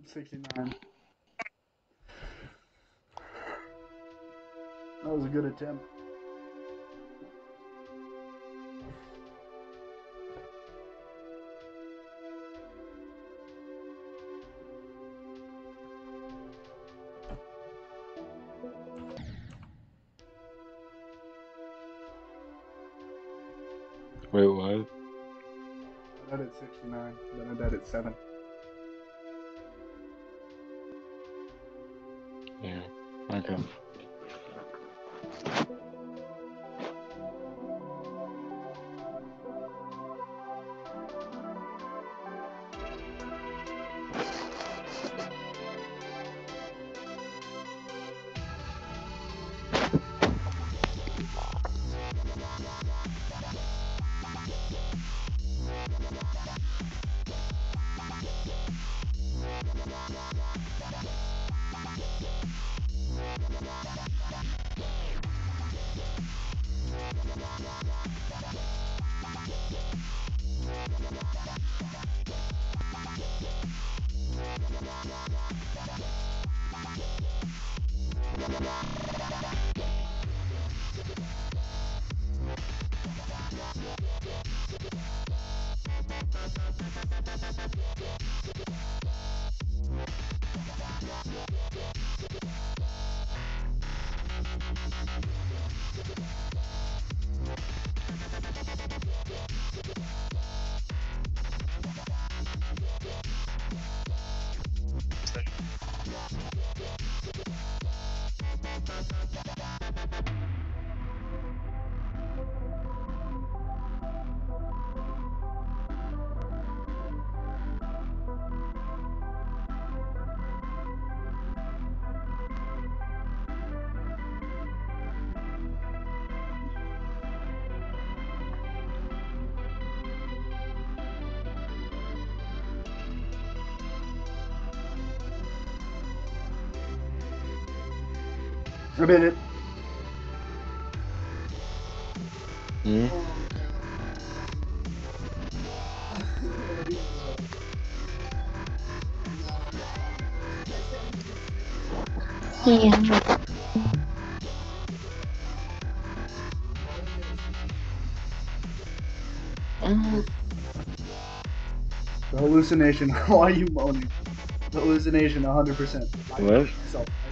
69. That was a good attempt. Wait, what? I died at 69, then I died at 7. Yeah. Okay. I made it. Hmm? Yeah. The hallucination. Why are you moaning? The hallucination, 100%. I What? myself.